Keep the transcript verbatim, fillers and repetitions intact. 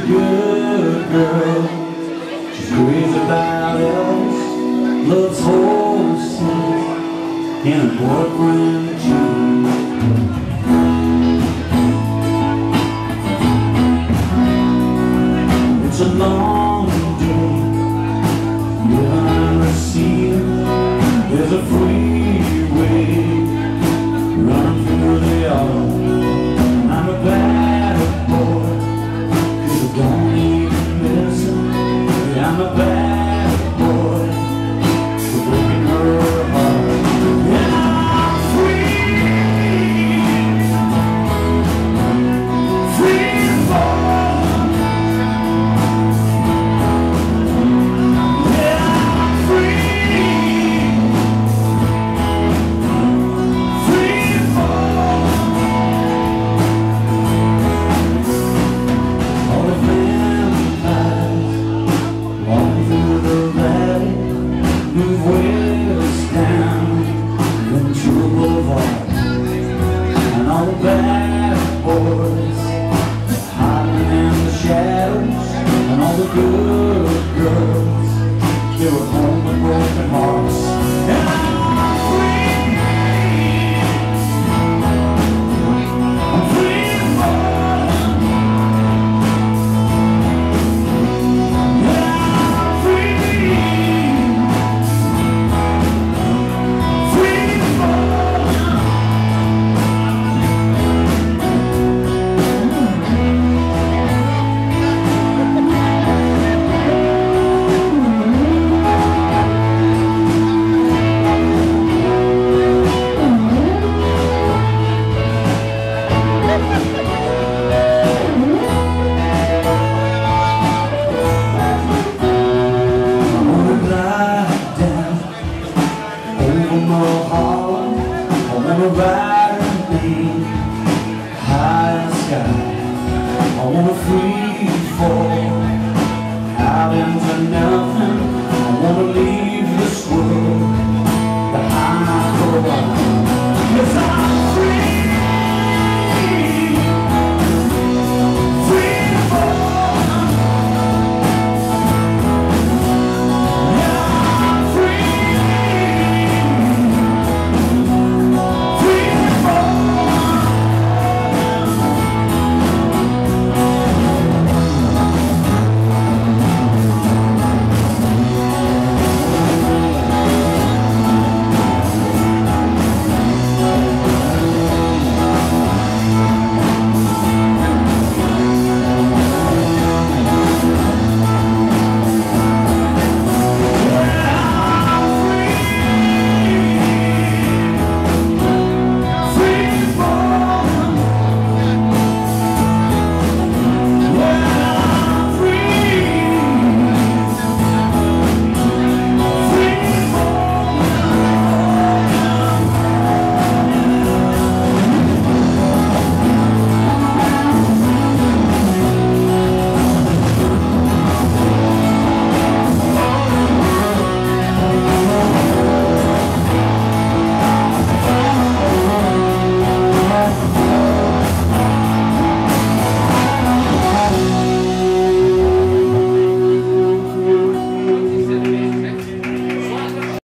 good girl. She's crazy about elves, loves horses, and a boyfriend too. It's a long day, living on the sea. There's a freeway running through the yard. I'm a bad boy, 'cause I don't even listen. Yeah, I'm a bad boy for breaking her heart. And I'm free, free to fall. Yeah, I'm free, free to fall. All the vampires walking through the valley, move west down Ventura Boulevard, and all the bad boys hiding in the shadows, and all the good girls, they were home with broken hearts.